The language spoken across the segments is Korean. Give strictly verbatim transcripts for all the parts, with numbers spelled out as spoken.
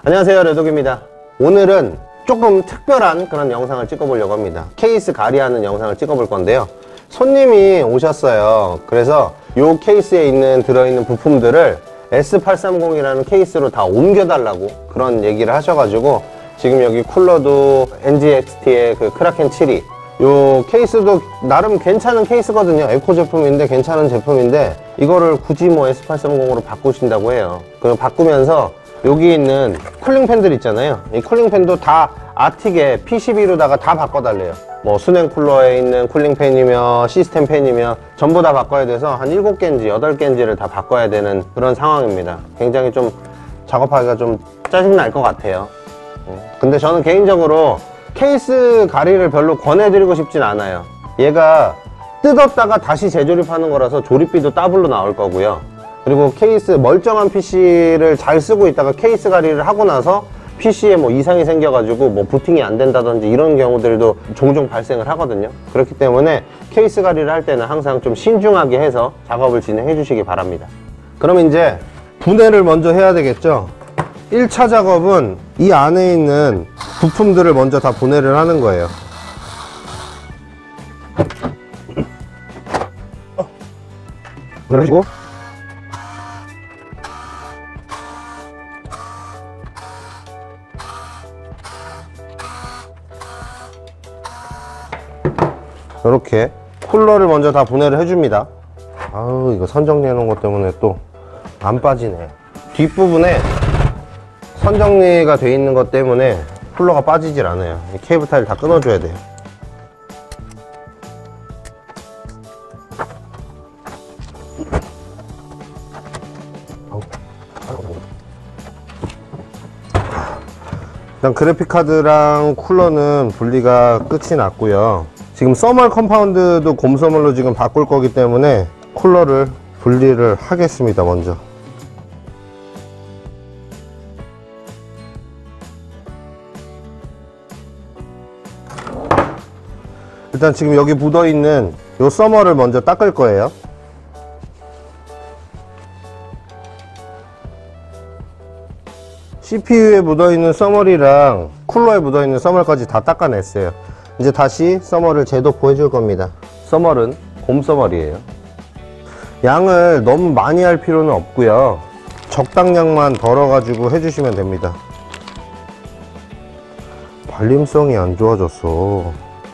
안녕하세요, 레독입니다. 오늘은 조금 특별한 그런 영상을 찍어보려고 합니다. 케이스 가리하는 영상을 찍어볼 건데요, 손님이 오셨어요. 그래서 이 케이스에 있는 들어있는 부품들을 에스 팔백삼십이라는 케이스로 다 옮겨달라고 그런 얘기를 하셔가지고 지금 여기 쿨러도 엔지엑스티의 그 크라켄 칠이, 요 케이스도 나름 괜찮은 케이스거든요. 에코 제품인데 괜찮은 제품인데 이거를 굳이 뭐 에스 팔백삼십으로 바꾸신다고 해요. 그 바꾸면서 여기 있는 쿨링팬들 있잖아요. 이 쿨링팬도 다 아틱에 피씨비로다가 다 바꿔달래요. 뭐 수냉 쿨러에 있는 쿨링팬이며 시스템 팬이며 전부 다 바꿔야 돼서 한 일곱 개인지 여덟 개인지를 다 바꿔야 되는 그런 상황입니다. 굉장히 좀 작업하기가 좀 짜증날 것 같아요. 근데 저는 개인적으로 케이스 가리를 별로 권해드리고 싶진 않아요. 얘가 뜯었다가 다시 재조립하는 거라서 조립비도 더블로 나올 거고요. 그리고 케이스 멀쩡한 피씨를 잘 쓰고 있다가 케이스 가리를 하고 나서 피씨에 뭐 이상이 생겨가지고 뭐 부팅이 안 된다든지 이런 경우들도 종종 발생을 하거든요. 그렇기 때문에 케이스 가리를 할 때는 항상 좀 신중하게 해서 작업을 진행해 주시기 바랍니다. 그럼 이제 분해를 먼저 해야 되겠죠. 일 차 작업은 이 안에 있는 부품들을 먼저 다 분해를 하는 거예요. 그리고 이렇게 쿨러를 먼저 다 분해를 해줍니다. 아우, 이거 선정리해 놓은 것 때문에 또 안 빠지네. 뒷부분에 선정리가 돼 있는 것 때문에 쿨러가 빠지질 않아요. 이 케이블 타일 다 끊어줘야 돼요. 일단 그래픽카드랑 쿨러는 분리가 끝이 났고요. 지금 서멀 컴파운드도 곰서멀로 지금 바꿀 거기 때문에 쿨러를 분리를 하겠습니다. 먼저 일단 지금 여기 묻어있는 요 서멀을 먼저 닦을 거예요. 씨피유에 묻어있는 서멀이랑 쿨러에 묻어있는 서멀까지 다 닦아냈어요. 이제 다시 서멀을 재도포 해줄 겁니다. 서멀은 곰서멀이에요. 양을 너무 많이 할 필요는 없고요, 적당량만 덜어 가지고 해주시면 됩니다. 발림성이 안 좋아졌어.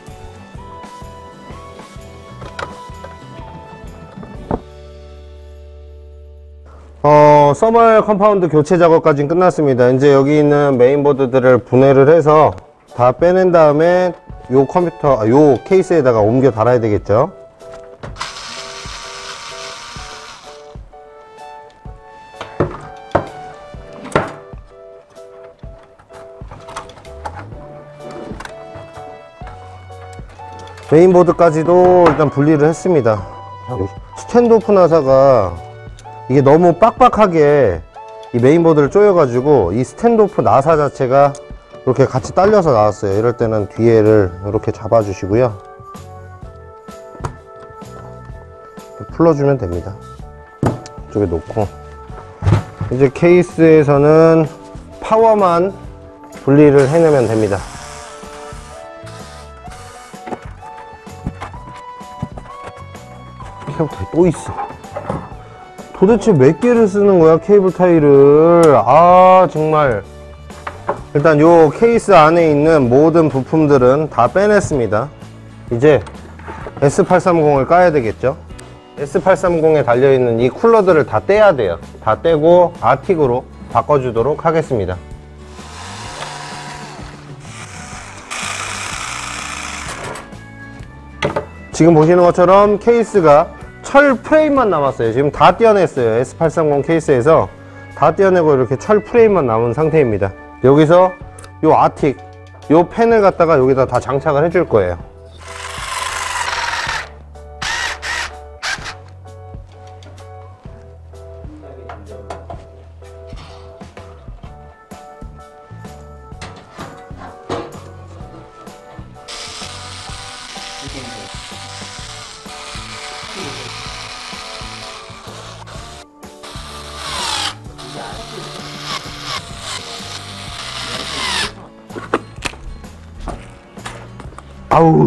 어, 서멀 컴파운드 교체 작업까지는 끝났습니다. 이제 여기 있는 메인보드들을 분해를 해서 다 빼낸 다음에 요 컴퓨터, 아, 요 케이스에다가 옮겨 달아야 되겠죠. 메인보드까지도 일단 분리를 했습니다. 스탠드오프 나사가 이게 너무 빡빡하게 이 메인보드를 조여가지고 이 스탠드오프 나사 자체가 이렇게 같이 딸려서 나왔어요. 이럴 때는 뒤에를 이렇게 잡아주시고요, 풀어주면 됩니다. 이쪽에 놓고 이제 케이스에서는 파워만 분리를 해내면 됩니다. 케이블 타일 또 있어. 도대체 몇 개를 쓰는 거야, 케이블 타일을. 아, 정말. 일단 요 케이스 안에 있는 모든 부품들은 다 빼냈습니다. 이제 에스 팔백삼십을 까야 되겠죠. 에스 팔백삼십에 달려있는 이 쿨러들을 다 떼야 돼요. 다 떼고 아틱으로 바꿔주도록 하겠습니다. 지금 보시는 것처럼 케이스가 철 프레임만 남았어요. 지금 다 떼어냈어요. 에스 팔백삼십 케이스에서 다 떼어내고 이렇게 철 프레임만 남은 상태입니다. 여기서 요 아틱, 요 펜을 갖다가 여기다 다 장착을 해줄 거예요. 아우.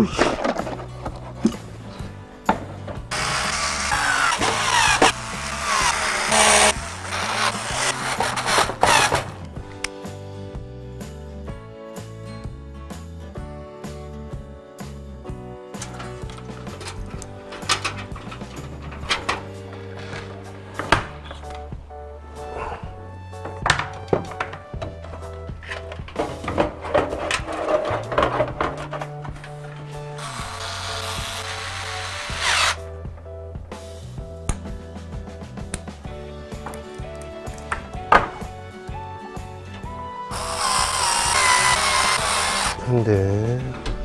근데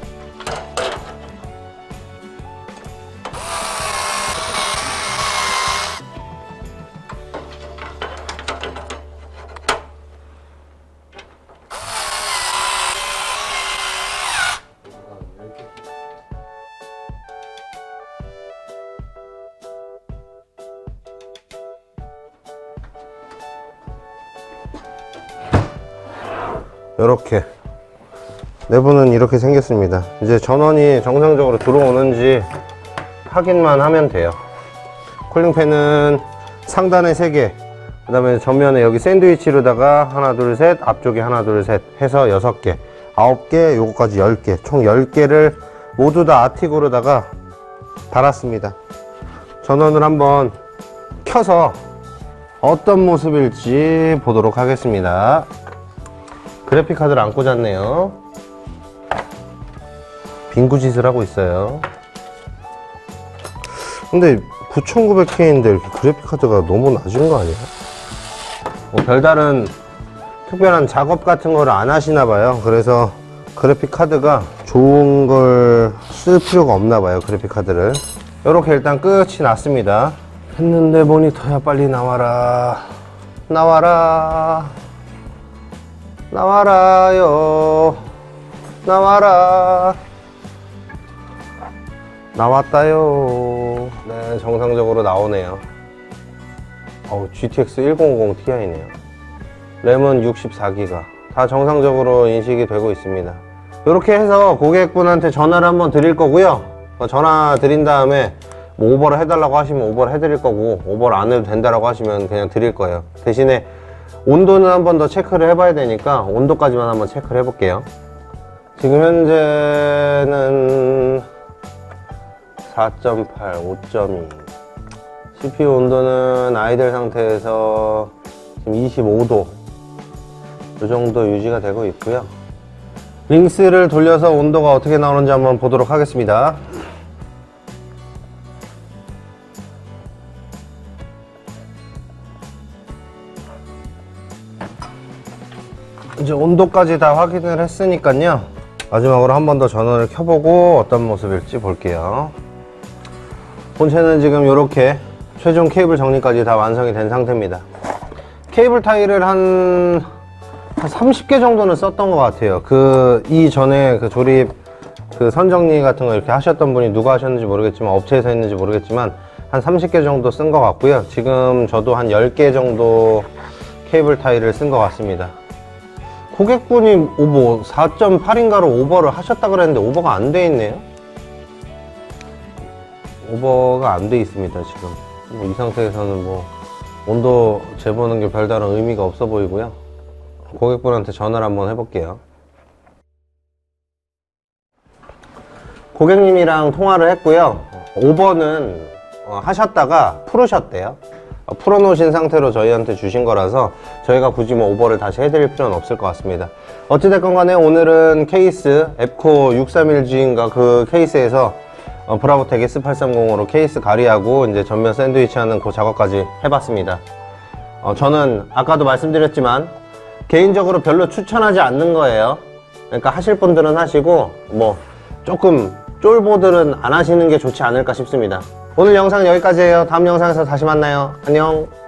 이렇게 내부는 이렇게 생겼습니다. 이제 전원이 정상적으로 들어오는지 확인만 하면 돼요. 쿨링팬은 상단에 세 개, 그 다음에 전면에 여기 샌드위치로다가 하나 둘 셋, 앞쪽에 하나 둘 셋 해서 여섯 개, 아홉 개, 요거까지 열 개, 총 열 개를 모두 다 아티고로다가 달았습니다. 전원을 한번 켜서 어떤 모습일지 보도록 하겠습니다. 그래픽카드를 안 꽂았네요. 빙구짓을 하고 있어요. 근데 구천구백 케이인데 이렇게 그래픽카드가 너무 낮은 거 아니야? 뭐 별다른 특별한 작업 같은 거를 안 하시나 봐요. 그래서 그래픽카드가 좋은 걸 쓸 필요가 없나 봐요. 그래픽카드를 이렇게 일단 끝이 났습니다. 했는데 모니터야 빨리 나와라, 나와라, 나와라요, 나와라. 나왔다요. 네, 정상적으로 나오네요. 어우, 지티엑스 천오십 티아이네요. 램은 육십사 기가. 다 정상적으로 인식이 되고 있습니다. 이렇게 해서 고객분한테 전화를 한번 드릴 거고요. 전화 드린 다음에 뭐 오버를 해달라고 하시면 오버를 해드릴 거고, 오버를 안 해도 된다라고 하시면 그냥 드릴 거예요. 대신에 온도는 한 번 더 체크를 해봐야 되니까 온도까지만 한번 체크를 해볼게요. 지금 현재는 사 점 팔, 오 점 이. 씨피유 온도는 아이들 상태에서 지금 이십오 도 이 정도 유지가 되고 있고요. 링스를 돌려서 온도가 어떻게 나오는지 한번 보도록 하겠습니다. 이제 온도까지 다 확인을 했으니까요, 마지막으로 한 번 더 전원을 켜보고 어떤 모습일지 볼게요. 본체는 지금 이렇게 최종 케이블 정리까지 다 완성이 된 상태입니다. 케이블 타이를 한, 한 삼십 개 정도는 썼던 것 같아요. 그 이전에 그 조립 그 선정리 같은 거 이렇게 하셨던 분이 누가 하셨는지 모르겠지만, 업체에서 했는지 모르겠지만 한 삼십 개 정도 쓴 것 같고요. 지금 저도 한 열 개 정도 케이블 타이를 쓴 것 같습니다. 고객분이 오버 사 점 팔인가로 오버를 하셨다 그랬는데 오버가 안 돼 있네요. 오버가 안 돼 있습니다. 지금 뭐 이 상태에서는 뭐 온도 재보는 게 별다른 의미가 없어 보이고요. 고객분한테 전화를 한번 해볼게요. 고객님이랑 통화를 했고요. 오버는 하셨다가 풀으셨대요. 풀어놓으신 상태로 저희한테 주신 거라서 저희가 굳이 뭐 오버를 다시 해드릴 필요는 없을 것 같습니다. 어찌됐건 간에 오늘은 케이스 앱코 육백삼십일 지인가 그 케이스에서 어, 브라보텍 에스 팔백삼십으로 케이스 가리하고 이제 전면 샌드위치 하는 그 작업까지 해봤습니다. 어, 저는 아까도 말씀드렸지만 개인적으로 별로 추천하지 않는 거예요. 그러니까 하실 분들은 하시고 뭐 조금 쫄보들은 안 하시는 게 좋지 않을까 싶습니다. 오늘 영상은 여기까지예요. 다음 영상에서 다시 만나요. 안녕.